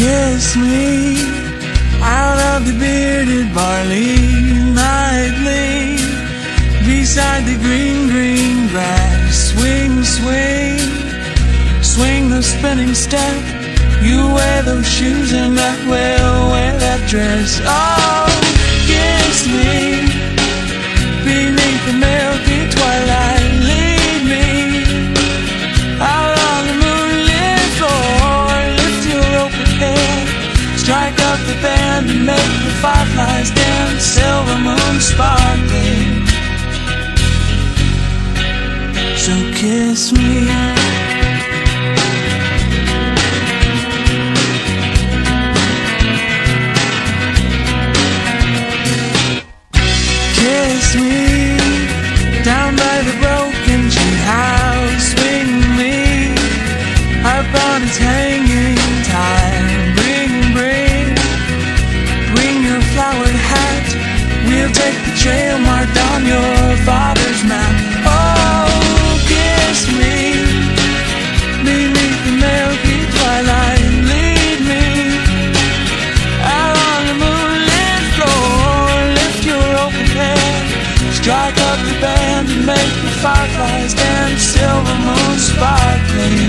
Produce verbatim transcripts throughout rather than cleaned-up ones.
kiss me out of the bearded barley nightly, beside the green, green grass. Swing, swing, swing the spinning step. You wear those shoes and I will wear that dress. Oh, kiss me beneath the milky twilight. Lead me out on the moonlit floor. Lift your open head, strike up the band and make the fireflies dance. Silver moon sparkling, so kiss me. Kiss me down by the broken tree house. Swing me up on its hanging tide. Bring, bring, bring your flowered hat. We'll take the trail marked on your father's map. Oh, kiss me beneath the milky twilight. Lead me out on the moonlit floor. Lift your open head, strike up the band and make the fireflies dance. Silver moon sparkling,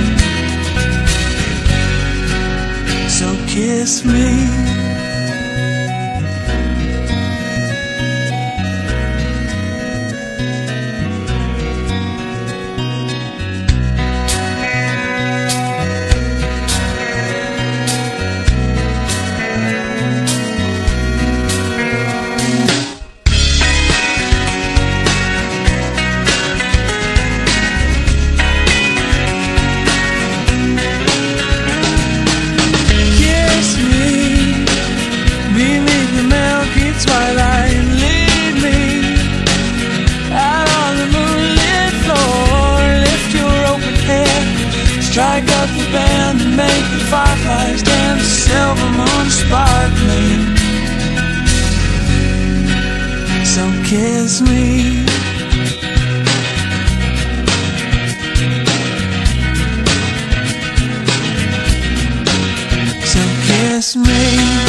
so kiss me. Twilight, lead me out on the moonlit floor. Lift your open head, strike up the band and make the fireflies dance. Silver moon sparkling, so kiss me. So kiss me.